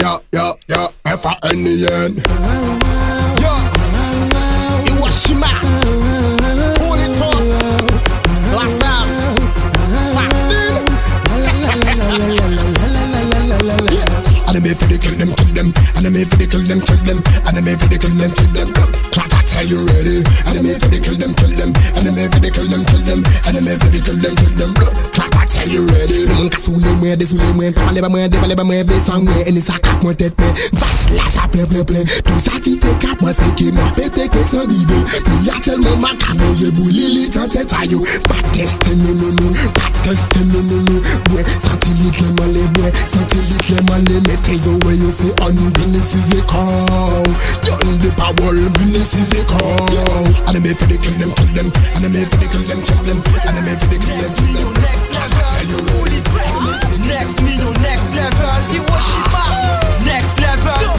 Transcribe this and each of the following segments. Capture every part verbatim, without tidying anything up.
yeah, yeah, yeah, F A N E N. Yo, Hiroshima, pull it up. So I sound, and I made for the kill them, kill them, and I made for the kill them, kill them, and I made for the kill them, kill them. Clap, I tell you ready, and I made for the kill them, kill them, and I made for the kill them, kill them, and I made for the kill them, kill them. Clap, I tell you ready. Mon casoule moi, désoulé moi, pas parler pas moi, déballer pas moi, baissant moi, et ni ça cap moi tête moi, vache là ça plein plein plein. Tout ça qui fait cap moi c'est qui m'a pété que sans vivre. Nous y a tellement macabre, y'a bouli lit en tête à yo. Pas tester non non non, pas tester non non non. Boy, satellite les malais, boy, satellite les malais. Mettez away you say on Venice is a call. Done the power, Venice is a call. And I made for the kill them, kill them, and I made for the kill them, kill them, and I made for the kill them, kill them. Next million, next level, Hiroshima. Next level,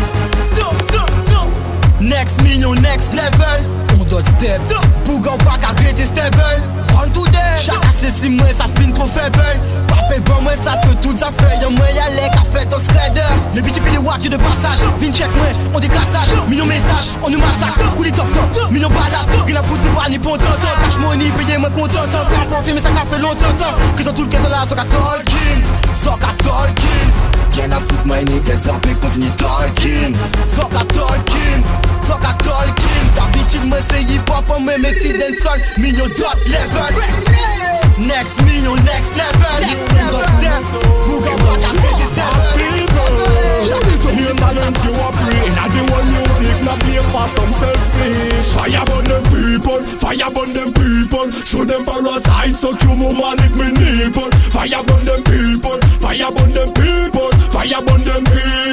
next million, next level. On doit step, Bouga ou pas qu'à greater stable. Run to them. Chaque assassin, moi ça fin trop faible. Papé bon, moi ça fait tout ça fait. Y'a moi y'a les qu'a fait ton shredder. Les bitches et les wack de passage. Vin check moi, on déclassage. Million messages, on nous massacre. Coulis top top, million balades. Rien à foutre, nous pas ni pour tant. Cash money, payé moi content. C'est un profil, mais ça qu'a fait longtemps. Que j'en tout le cas, là, ça qu'a talking. Ça qu'a talking. Rien à foutre, moi, ni qu'elle s'en peut continuer talking. Ça qu'a talking. Ça qu'a talking. D'habitude, moi, c'est hip-hop, mais mais c'est dancehall. Million dot level. Next million, next level. Next level. Bouga ou pas qu'à greater stable. New talent you are free. And I do one music, not play for some selfish. Fire burn them people, fire burn them people. Show them parasites, so you mama lick me nipple. Fire burn them people, fire burn them people, fire burn them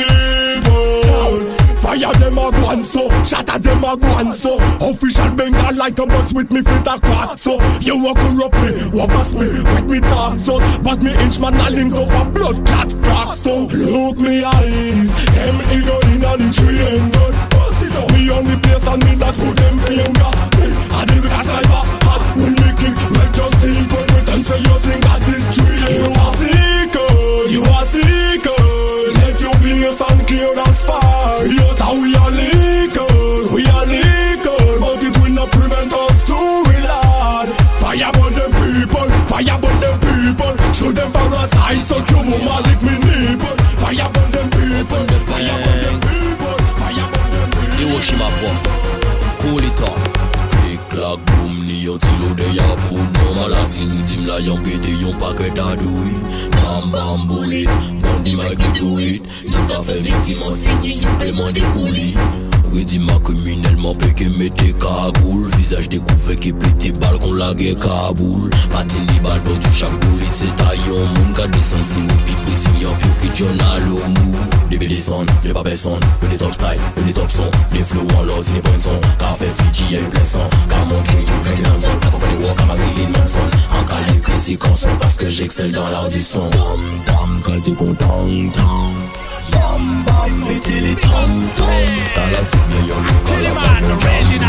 people. Fire them a gone so, shatter them a gone so. Official Bengal like a box with me fit a crack so. You walk corrupt me, walk pass me, wet me talk so. But me inch man a link over blood clot frack so. Look me eyes, them ego in a the train gun. Me on the place and me that put them finger. I deal with a sniper, hot when me kick. Let just think on it and say you think that this tree. You are sick, you are sick. Let your place and clear as far. We are legal, we are legal, but it will not prevent us to reload. Fire burn them people, fire burn them people. Show them parasites, so you mama lick me nipple. Fire burn them people, fire burn them people, fire burn them people. Hiroshima pop, cool it up. Click clack boom, ni yon tilo de ya pou. Normal a si ridim la yon pete yon paket a do it. Bam bam bullet, bandi mag you do it. Nou ka fe victime an signé yon paiement de couli. Redim a criminellement péché mette cagoule. Visage découvert qui pété balle qu'on lagué Kaboul. Patini balle perdu chaque bullet c'est taillon. Moun ka descend si repi pression yon vieux qui journal au mou. Des B descend, les pas personne. Le top style, le top son. Les flow en l'ordre, c'est les points son. Ka fait Fiji y'a eu plein sang. Ka montré yon craqué dans le son. Ka fait les walk à Marilyn Manson. En cas écrit si consent parce que j'excelle dans l'art du son. Dam dam, quand c'est content, tam. Bam bam, mettez les tam tam. Dans la cible, y'a un look à la bande.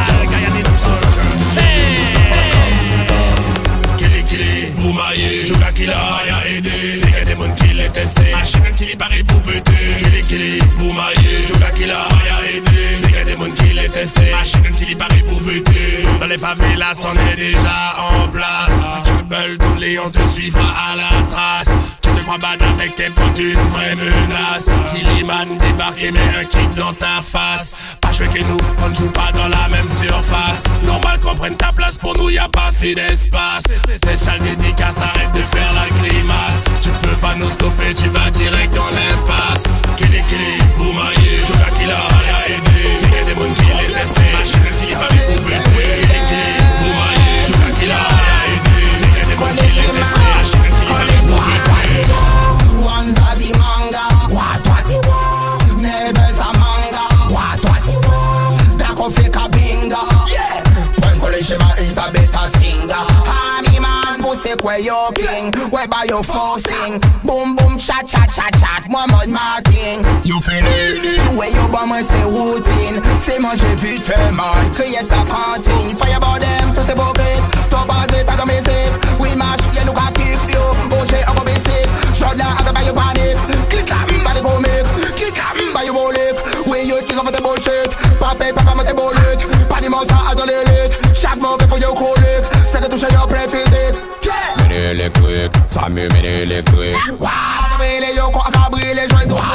Kili kili, Boumaye, Jouka qui l'a aidé. C'est que des monde qui l'est testé. Machine qui l'y paraît pour péter. Kili kili, Boumaye, Jouka qui l'a aidé. C'est que des monde qui l'est testé. Machine qui l'y paraît pour péter. Dans les favelas, on est déjà en place. Trouble, tous les on te suivra à la trace. Tu te crois bad avec tes potes, une vraie menace. Kiliman débarqué, mais un kick dans ta face. Pas jouer que nous, on ne joue pas dans la même surface. Normal qu'on prenne ta place, pour nous y'a pas assez d'espace. Spécial dédicace, arrête de faire la grimace. Tu peux pas nous stopper, tu vas direct dans l'impasse. Kili kili, Boumaye, Jouka qui l'a aidé. C'est que des monde qui l'est testé. Machine qui va les couper. Kili kili, Boumaye, Jouka qui l'a aidé. C'est que des monde qui l'est testé. Machine qui va les couper. One Zazi manga, what what you want? Never a manga, what what you want? Dako fika binga, yeah. When Kolishima is a better singer. Army man, pussy where you king, where by you forcing. Boom boom chat chat chat chat, Mohamed Martin. You fini? Where you bum and say routine. C'est manger vite fait man, crier sa cantine. Fire about them, tout est bobé. Toi basé, t'as comme essai. We mash, y'a nous ka kick you. Oh j'ai un bobé. Shut down, I can buy your panic. Click up, body for me. Click up, buy mais papa m'a tes bolette. Pas du monde ça à dans l'élite. Chaque mauvais faut yo coller. C'est de toucher yo préféré. Mini électrique, ça me mini électrique. Waouh, mais les yo quoi cabri les joints.